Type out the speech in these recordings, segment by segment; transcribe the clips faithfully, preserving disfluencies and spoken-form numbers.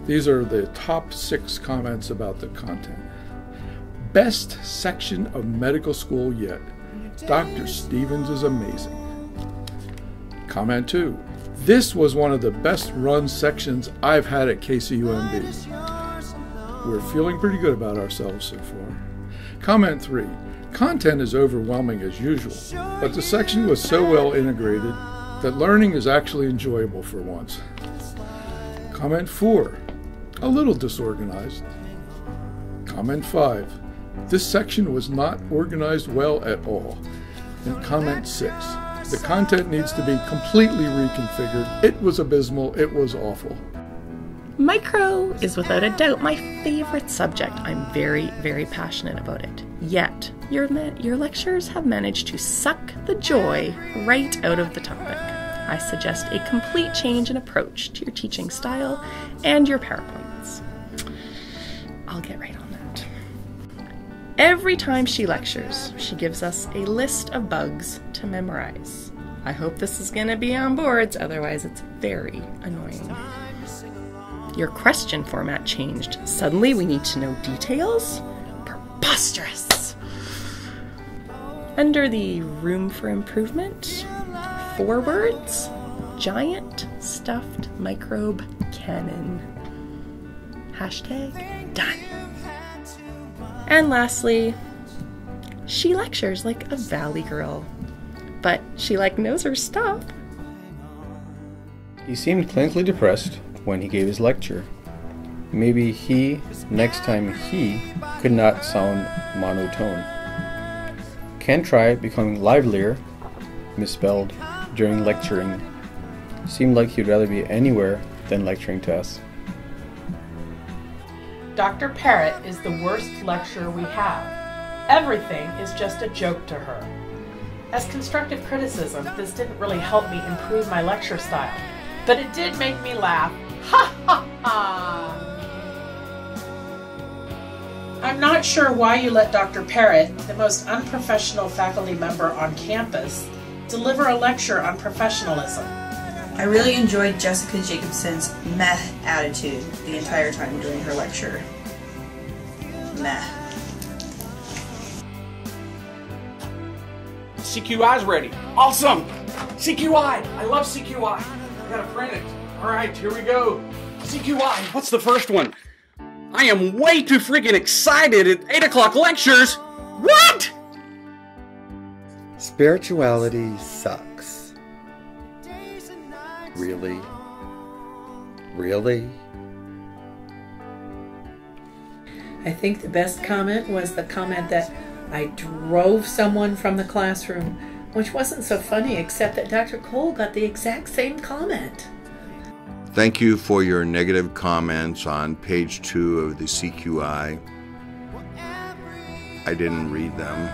These are the top six comments about the content. Best section of medical school yet. Doctor Stevens is amazing. Comment two. This was one of the best run sections I've had at K C U M B. We're feeling pretty good about ourselves so far. Comment three. Content is overwhelming as usual, but the section was so well integrated that learning is actually enjoyable for once. Comment four. A little disorganized. Comment five. This section was not organized well at all. And comment six. The content needs to be completely reconfigured. It was abysmal. It was awful. Micro is without a doubt my favorite subject. I'm very, very passionate about it. Yet, your, your lectures have managed to suck the joy right out of the topic. I suggest a complete change in approach to your teaching style and your PowerPoints. I'll get right on that. Every time she lectures, she gives us a list of bugs to memorize. I hope this is going to be on boards, otherwise it's very annoying. Your question format changed. Suddenly we need to know details? Preposterous! Under the room for improvement, four words, giant stuffed microbe cannon. Hashtag done. And lastly, she lectures like a valley girl, but she like knows her stuff. He seemed clinically depressed when he gave his lecture. Maybe he, next time he, could not sound monotone. Can try becoming livelier, misspelled, during lecturing. Seemed like he'd rather be anywhere than lecturing to us. Doctor Parrott is the worst lecturer we have. Everything is just a joke to her. As constructive criticism, this didn't really help me improve my lecture style, but it did make me laugh. Ha ha ha! I'm not sure why you let Doctor Parrott, the most unprofessional faculty member on campus, deliver a lecture on professionalism. I really enjoyed Jessica Jacobson's meh attitude the entire time during her lecture. Meh. C Q I's ready. Awesome! C Q I! I love C Q I! I gotta print it. Alright, here we go. C Q I, what's the first one? I am way too freaking excited at eight o'clock lectures! What?! Spirituality sucks. Really? Really? I think the best comment was the comment that I drove someone from the classroom, which wasn't so funny except that Doctor Cole got the exact same comment. Thank you for your negative comments on page two of the C Q I. I didn't read them.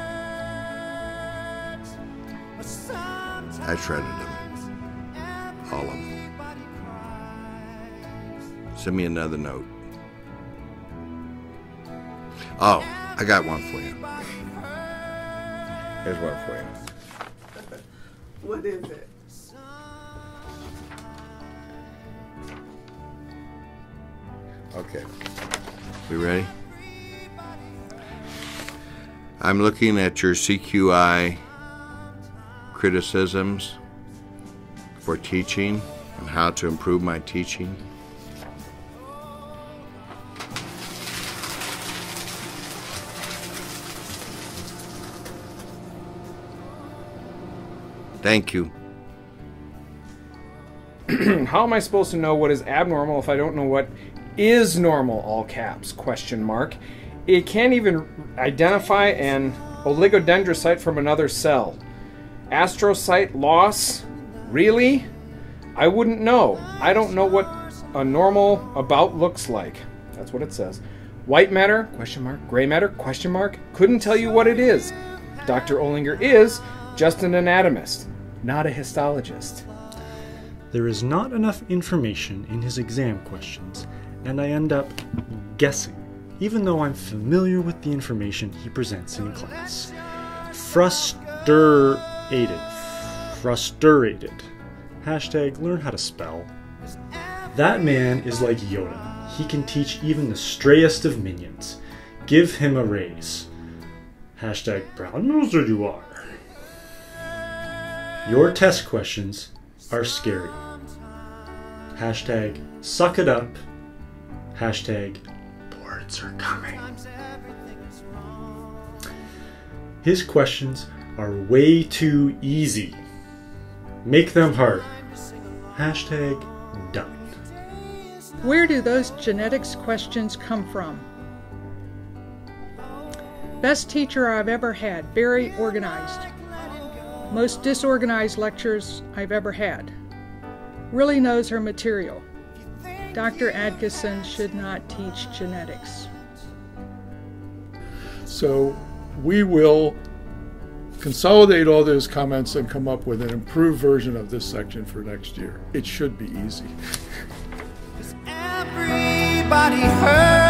I shredded them. All of them. Send me another note. Oh, I got one for you. Here's one for you. What is it? Okay. We ready? I'm looking at your C Q I criticisms for teaching and how to improve my teaching. Thank you. How am I supposed to know what is abnormal if I don't know what is normal, all caps, question mark. It can't even identify an oligodendrocyte from another cell. Astrocyte loss? Really? I wouldn't know. I don't know what a normal about looks like. That's what it says. White matter? Question mark. Gray matter? Question mark. Couldn't tell you what it is. Doctor Olinger is just an anatomist, not a histologist. There is not enough information in his exam questions, and I end up guessing, even though I'm familiar with the information he presents in class. Frustrated. Frustrated. Hashtag learn how to spell. That man is like Yoda. he can teach even the strayest of minions. Give him a raise. Hashtag brown noser you are. Your test questions are scary. Hashtag suck it up. Hashtag boards are coming. His questions are way too easy. Make them hard. Hashtag done. Where do those genetics questions come from? Best teacher I've ever had, very organized. Most disorganized lectures I've ever had. Really knows her material. Doctor Adkison should not teach genetics. So we will consolidate all those comments and come up with an improved version of this section for next year. It should be easy. Everybody heard